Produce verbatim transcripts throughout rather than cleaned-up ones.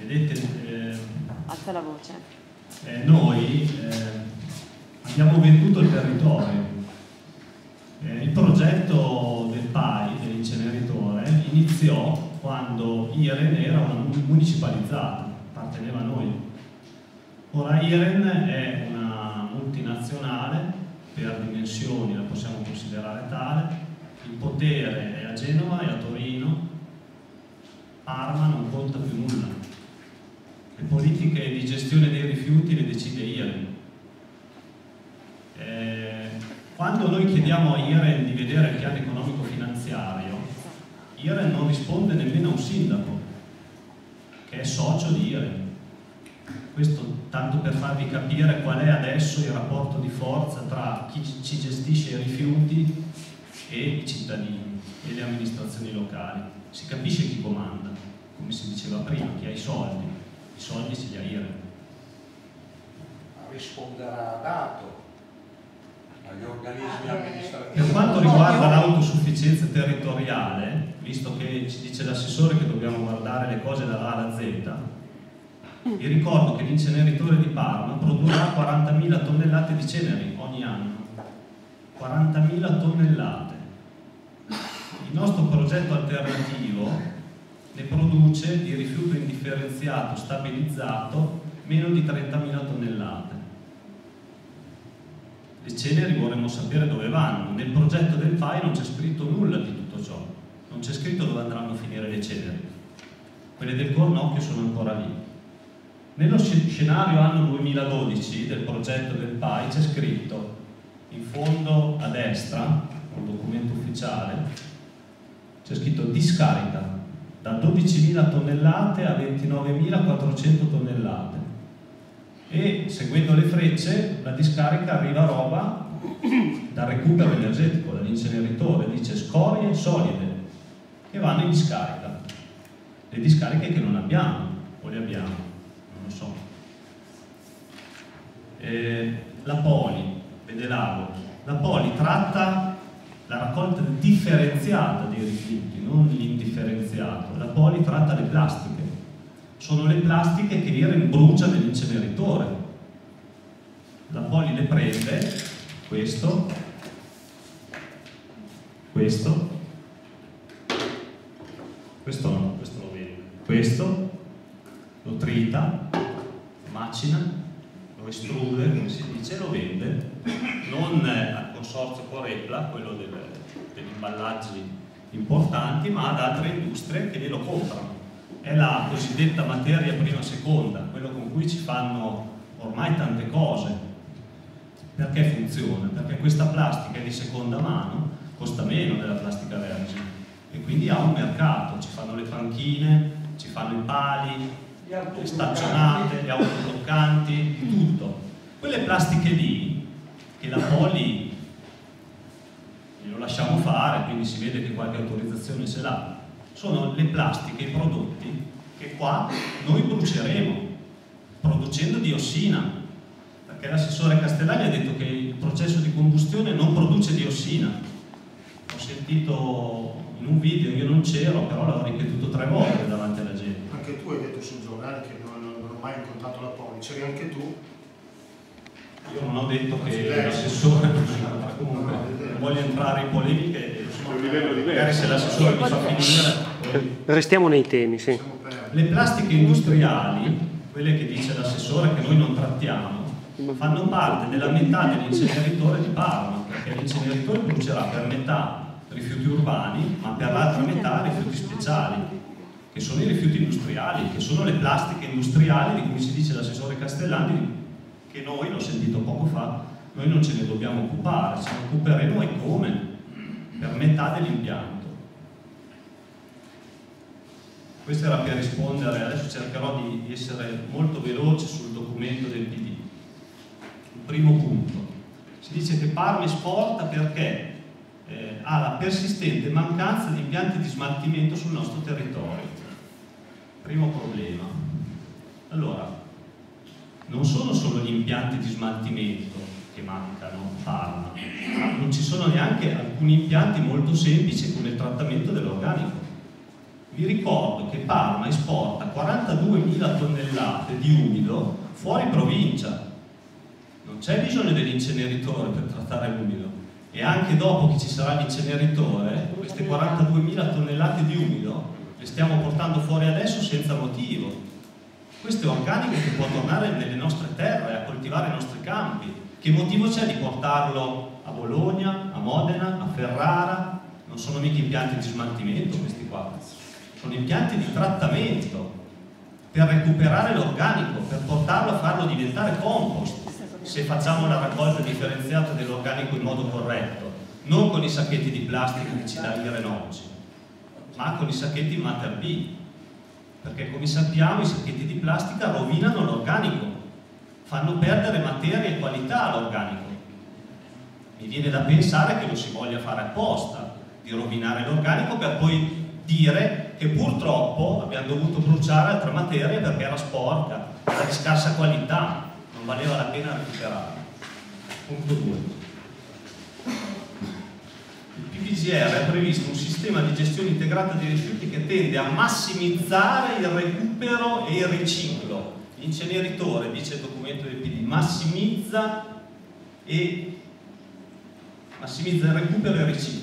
Vedete, eh, alza la voce. Eh, noi eh, abbiamo venduto il territorio. Eh, il progetto del P A I, dell'inceneritore, iniziò quando Iren era una municipalizzata, apparteneva a noi. Ora Iren è una multinazionale, per dimensioni la possiamo considerare tale, il potere è a Genova e a Torino, Parma non conta più nulla. Le politiche di gestione dei rifiuti le decide Iren. Eh, quando noi chiediamo a Iren di vedere il piano economico finanziario, Iren non risponde nemmeno a un sindaco, che è socio di Iren. Questo tanto per farvi capire qual è adesso il rapporto di forza tra chi ci gestisce i rifiuti e i cittadini e le amministrazioni locali. Si capisce chi comanda, come si diceva prima, chi ha i soldi. I soldi ce li ha Iren. Risponderà dato agli organismi amministrativi. Per quanto riguarda l'autosufficienza territoriale, visto che ci dice l'assessore che dobbiamo guardare le cose dalla A alla Z, vi ricordo che l'inceneritore di Parma produrrà quarantamila tonnellate di ceneri ogni anno. quarantamila tonnellate. Il nostro progetto alternativo ne produce di rifiuto indifferenziato stabilizzato meno di trentamila tonnellate. Le ceneri vorremmo sapere dove vanno. Nel progetto del P A I non c'è scritto nulla di tutto ciò, non c'è scritto dove andranno a finire le ceneri. Quelle del Cornocchio sono ancora lì. Nello scenario anno duemiladodici del progetto del P A I c'è scritto in fondo a destra, un documento ufficiale, c'è scritto discarica da dodicimila tonnellate a ventinovemilaquattrocento tonnellate e seguendo le frecce la discarica arriva a roba dal recupero energetico, dall'inceneritore, dice scorie solide che vanno in discarica, le discariche che non abbiamo o le abbiamo, non lo so. Eh, la Poli, Vedelago, la Poli tratta la raccolta differenziata dei rifiuti, non l'indifferenziato. La Poli tratta le plastiche. Sono le plastiche che Iren brucia nell'inceneritore. La Poli le prende, questo, questo, questo no, questo lo vende, questo, lo trita, macina, lo estrude, come si dice, lo vende, non al consorzio Corepla, quello del, degli imballaggi importanti, ma ad altre industrie che glielo comprano. È la cosiddetta materia prima seconda, quello con cui ci fanno ormai tante cose. Perché funziona? Perché questa plastica è di seconda mano, costa meno della plastica vergine e quindi ha un mercato, ci fanno le panchine, ci fanno i pali, le staccionate, le autobloccanti, tutto. Quelle plastiche lì, che la Poli lo lasciamo fare, quindi si vede che qualche autorizzazione ce l'ha, sono le plastiche, i prodotti che qua noi bruceremo producendo diossina, perché l'assessore Castellani ha detto che il processo di combustione non produce diossina. Ho sentito in un video, io non c'ero, però l'ho ripetuto tre volte davanti alla gente. Anche tu hai detto sul giornale che non, non, non ho mai incontrato la Poli, c'eri anche tu. Io non ho detto che l'assessore, comunque non voglio entrare in polemiche, magari se l'assessore mi fa finire. Restiamo nei temi, sì. Le plastiche industriali, quelle che dice l'assessore che noi non trattiamo, fanno parte della metà dell'inceneritore di Parma, perché l'inceneritore producerà per metà rifiuti urbani, ma per l'altra metà rifiuti speciali, che sono i rifiuti industriali, che sono le plastiche industriali di cui si dice l'assessore Castellani, che noi, l'ho sentito poco fa, noi non ce ne dobbiamo occupare, ce ne occuperemo e come? Per metà dell'impianto. Questo era per rispondere, adesso cercherò di, di essere molto veloce sul documento del P D. Il primo punto, si dice che Parma esporta perché eh, ha la persistente mancanza di impianti di smaltimento sul nostro territorio. Primo problema. Allora, non sono solo gli impianti di smaltimento che mancano a Parma, ma non ci sono neanche alcuni impianti molto semplici come il trattamento dell'organico. Vi ricordo che Parma esporta quarantaduemila tonnellate di umido fuori provincia. Non c'è bisogno dell'inceneritore per trattare l'umido, e anche dopo che ci sarà l'inceneritore queste quarantaduemila tonnellate di umido le stiamo portando fuori adesso senza motivo. Questo è organico che può tornare nelle nostre terre, a coltivare i nostri campi. Che motivo c'è di portarlo a Bologna, a Modena, a Ferrara? Non sono mica impianti di smaltimento questi qua, sono impianti di trattamento per recuperare l'organico, per portarlo a farlo diventare compost, se facciamo la raccolta differenziata dell'organico in modo corretto, non con i sacchetti di plastica che ci dà il Renocci, ma con i sacchetti in Mater B, perché come sappiamo i sacchetti di plastica rovinano l'organico, fanno perdere materia e qualità all'organico. Mi viene da pensare che lo si voglia fare apposta, di rovinare l'organico per poi dire che purtroppo abbiamo dovuto bruciare altra materia perché era sporca, era di scarsa qualità, non valeva la pena recuperarla. Punto due. Il P P G R ha previsto un sistema di gestione integrata dei rifiuti che tende a massimizzare il recupero e il riciclo. L'inceneritore, dice il documento del P D, massimizza, e, massimizza il recupero e il riciclo.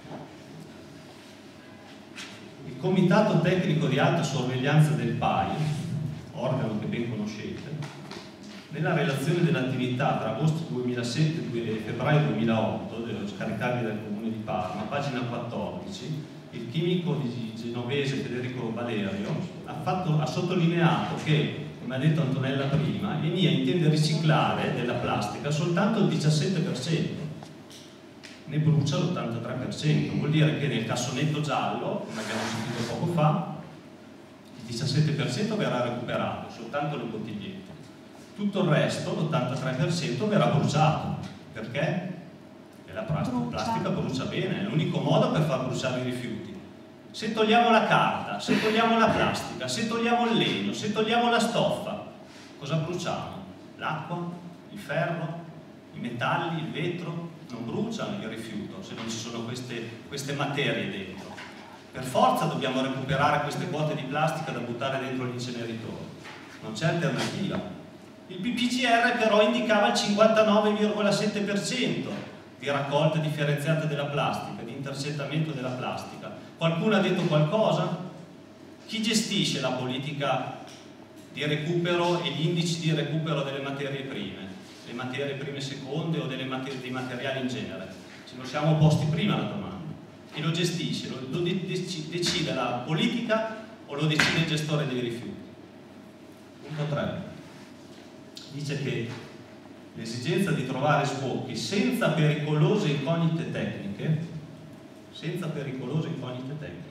Il Comitato Tecnico di Alta Sorveglianza del P A I, organo che ben conoscete, nella relazione dell'attività tra agosto duemilasette e febbraio duemilaotto, scaricabile dal Comune di Parma, pagina quattordici, il chimico di genovese Federico Valerio ha, fatto, ha sottolineato che, come ha detto Antonella prima, l'E N I A intende riciclare della plastica soltanto il diciassette per cento, ne brucia l'ottantatré per cento, vuol dire che nel cassonetto giallo, come abbiamo sentito poco fa, il diciassette per cento verrà recuperato, soltanto le bottigliette. Tutto il resto, l'ottantatré per cento, verrà bruciato. Perché? E la plastica brucia bene, è l'unico modo per far bruciare i rifiuti. Se togliamo la carta, se togliamo la plastica, se togliamo il legno, se togliamo la stoffa, cosa bruciamo? L'acqua, il ferro, i metalli, il vetro? Non bruciano il rifiuto se non ci sono queste, queste materie dentro. Per forza dobbiamo recuperare queste quote di plastica da buttare dentro l'inceneritore. Non c'è alternativa. Il P P G R però indicava il cinquantanove virgola sette per cento di raccolta differenziata della plastica, di intercettamento della plastica. Qualcuno ha detto qualcosa? Chi gestisce la politica di recupero e gli indici di recupero delle materie prime? Le materie prime seconde o delle materie, dei materiali in genere? Ce lo siamo posti prima la domanda. Chi lo gestisce? Lo, lo de decide la politica o lo decide il gestore dei rifiuti? Punto tre. Dice che l'esigenza di trovare sbocchi senza pericolose incognite tecniche, senza pericolose incognite tecniche.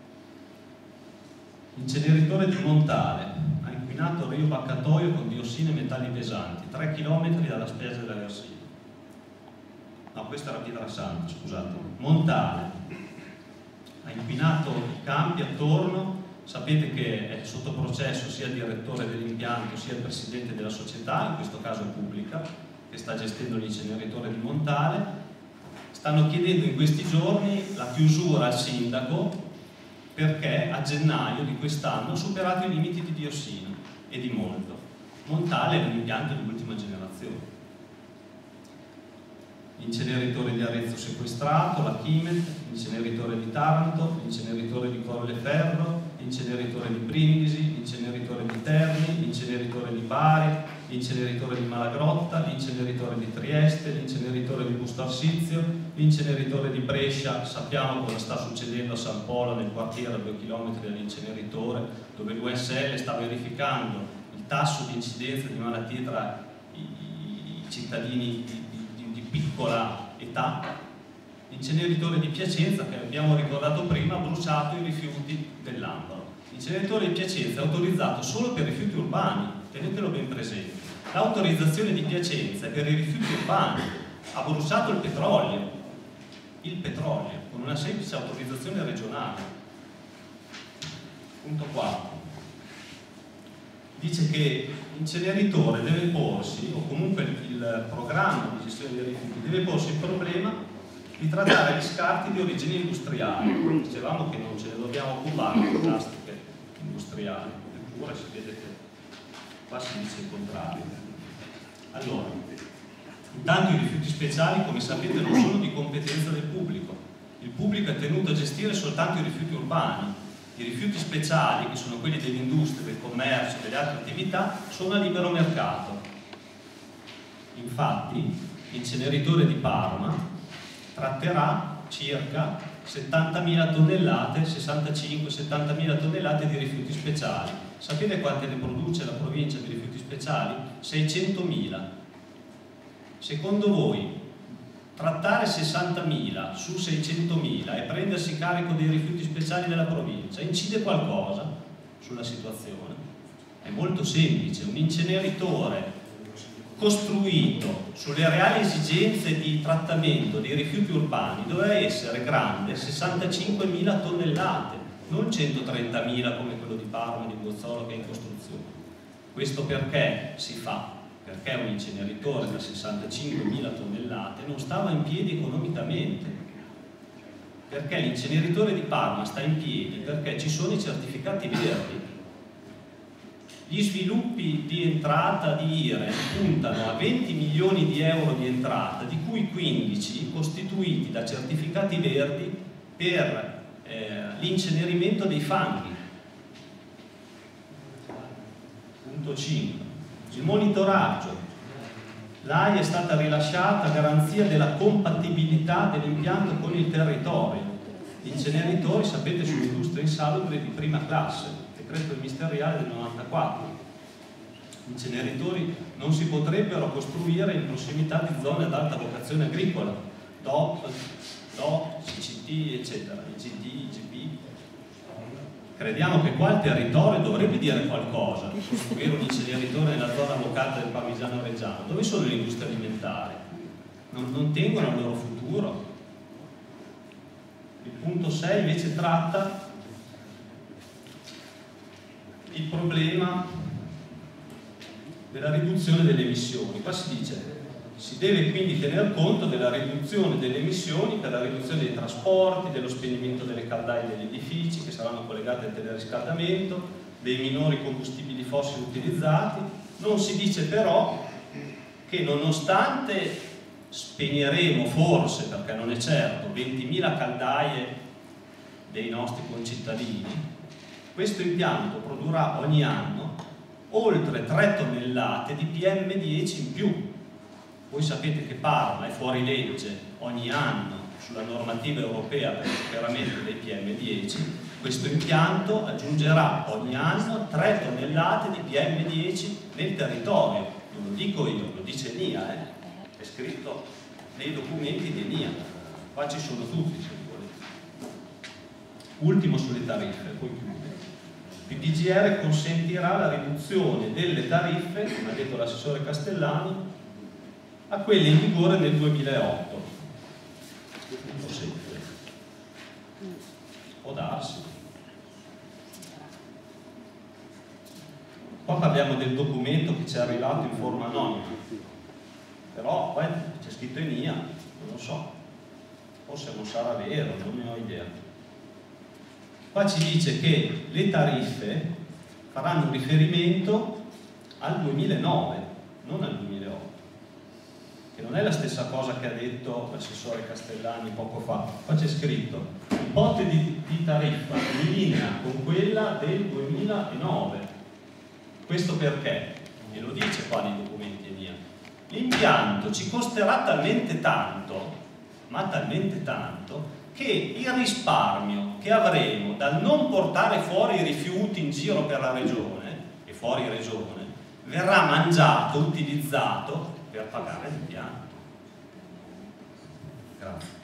Inceneritore di Montale ha inquinato il Rio Baccatoio con diossine e metalli pesanti, tre chilometri dalla spiaggia della Versina. No, questa era Pietrasanta, scusate. Montale ha inquinato i campi attorno. Sapete che è sotto processo sia il direttore dell'impianto sia il presidente della società, in questo caso è pubblica, che sta gestendo l'inceneritore di Montale. Stanno chiedendo in questi giorni la chiusura al sindaco perché a gennaio di quest'anno ha superato i limiti di diossina e di molto. Montale è un impianto di ultima generazione. L'inceneritore di Arezzo sequestrato, la Chimet, l'inceneritore di Taranto, l'inceneritore di Colleferro, l'inceneritore di Brindisi, l'inceneritore di Terni, l'inceneritore di Bari, l'inceneritore di Malagrotta, l'inceneritore di Trieste, l'inceneritore di Busto Arsizio, l'inceneritore di Brescia. Sappiamo cosa sta succedendo a San Polo, nel quartiere a due chilometri dall'inceneritore, dove l'U S L sta verificando il tasso di incidenza di malattie tra i, i cittadini di, di, di piccola età. L'inceneritore di Piacenza, che abbiamo ricordato prima, ha bruciato i rifiuti dell'Ambaro. L'inceneritore di Piacenza è autorizzato solo per rifiuti urbani, tenetelo ben presente. L'autorizzazione di Piacenza è per i rifiuti urbani, ha bruciato il petrolio, il petrolio, con una semplice autorizzazione regionale. Punto quattro. Dice che l'inceneritore deve porsi, o comunque il programma di gestione dei rifiuti, deve porsi il problema di trattare gli scarti di origine industriale. Dicevamo che non ce ne dobbiamo occupare di plastiche industriali, eppure si vede che qua si dice il contrario. Allora, intanto i rifiuti speciali, come sapete, non sono di competenza del pubblico. Il pubblico è tenuto a gestire soltanto i rifiuti urbani. I rifiuti speciali, che sono quelli dell'industria, del commercio, delle altre attività, sono a libero mercato. Infatti, l'inceneritore di Parma tratterà circa settantamila tonnellate, sessantacinque settantamila tonnellate di rifiuti speciali. Sapete quante ne produce la provincia di rifiuti speciali? seicentomila. Secondo voi, trattare sessantamila su seicentomila e prendersi carico dei rifiuti speciali della provincia incide qualcosa sulla situazione? È molto semplice. Un inceneritore costruito sulle reali esigenze di trattamento dei rifiuti urbani doveva essere grande sessantacinquemila tonnellate, non centotrentamila come quello di Parma e di Gozzolo che è in costruzione. Questo perché si fa? Perché un inceneritore da sessantacinquemila tonnellate non stava in piedi economicamente. Perché l'inceneritore di Parma sta in piedi? Perché ci sono i certificati verdi. Gli sviluppi di entrata di I R E puntano a venti milioni di euro di entrata, di cui quindici costituiti da certificati verdi per eh, l'incenerimento dei fanghi. Punto cinque. Il monitoraggio. L'A I è stata rilasciata a garanzia della compatibilità dell'impianto con il territorio. Gli inceneritori, sapete, sono industrie insalubri di prima classe. Decreto ministeriale del novantaquattro. Gli inceneritori non si potrebbero costruire in prossimità di zone ad alta vocazione agricola, D O P, D O P, C C T, eccetera, I G D, I G P. Crediamo che qua il territorio dovrebbe dire qualcosa. Costruire un inceneritore nella zona vocata del Parmigiano Reggiano. Dove sono le industrie alimentari? Non, non tengono al loro futuro. Il punto sei invece tratta il problema della riduzione delle emissioni. Qua si dice si deve quindi tener conto della riduzione delle emissioni per la riduzione dei trasporti, dello spegnimento delle caldaie degli edifici che saranno collegate al teleriscaldamento, dei minori combustibili fossili utilizzati. Non si dice però che nonostante spegneremo forse, perché non è certo, ventimila caldaie dei nostri concittadini, questo impianto produrrà ogni anno oltre tre tonnellate di P M dieci in più. Voi sapete che Parma è fuori legge ogni anno sulla normativa europea per il superamento dei P M dieci. Questo impianto aggiungerà ogni anno tre tonnellate di P M dieci nel territorio. Non lo dico io, lo dice N I A, eh? È scritto nei documenti di N I A. Qua ci sono tutti, se volete. Ultimo sulle tariffe, poi chiudo. Il P G R consentirà la riduzione delle tariffe, come ha detto l'assessore Castellani, a quelle in vigore nel duemilaotto. Può darsi. Qua parliamo del documento che ci è arrivato in forma anonima, però poi c'è scritto in I A, non lo so, forse non sarà vero, non ne ho idea. Qua ci dice che le tariffe faranno riferimento al duemilanove, non al duemilaotto, che non è la stessa cosa che ha detto l'assessore Castellani poco fa. Qua c'è scritto l'ipotesi di, di tariffa in linea con quella del duemilanove. Questo perché? E lo dice qua nei documenti N I A. L'impianto ci costerà talmente tanto, ma talmente tanto, che il risparmio che avremo dal non portare fuori i rifiuti in giro per la regione e fuori regione verrà mangiato, utilizzato per pagare l'impianto. Grazie.